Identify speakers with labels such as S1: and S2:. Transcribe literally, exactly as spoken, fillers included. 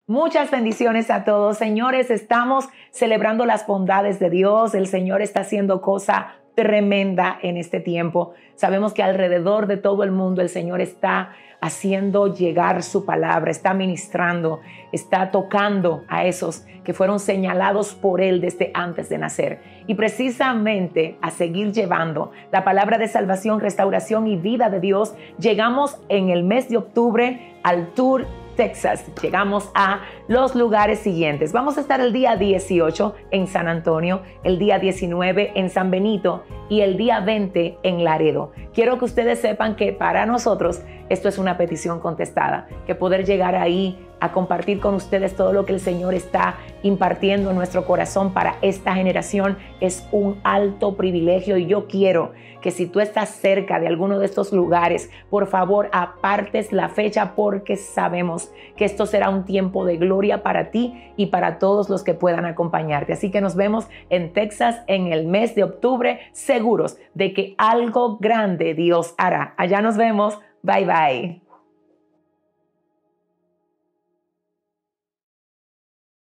S1: Muchas bendiciones a todos, señores. Estamos celebrando las bondades de Dios. El Señor está haciendo cosa tremenda en este tiempo. Sabemos que alrededor de todo el mundo el Señor está haciendo llegar su palabra, está ministrando, está tocando a esos que fueron señalados por Él desde antes de nacer. Y precisamente a seguir llevando la palabra de salvación, restauración y vida de Dios, llegamos en el mes de octubre al Tour Texas. Llegamos a los lugares siguientes. Vamos a estar el día dieciocho en San Antonio, el día diecinueve en San Benito y el día veinte en Laredo. Quiero que ustedes sepan que para nosotros esto es una petición contestada, que poder llegar ahí a compartir con ustedes todo lo que el Señor está impartiendo en nuestro corazón para esta generación es un alto privilegio, y yo quiero que si tú estás cerca de alguno de estos lugares, por favor apartes la fecha, porque sabemos que esto será un tiempo de gloria para ti y para todos los que puedan acompañarte. Así que nos vemos en Texas en el mes de octubre, seguros de que algo grande Dios hará. Allá nos vemos. Bye bye.